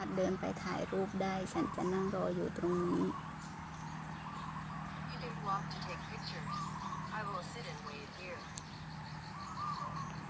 ถเดินไปถ่ายรูปได้ฉันจะนั่งรออยู่ตรงนี้ You can walk to take pictures. I will sit and wait here.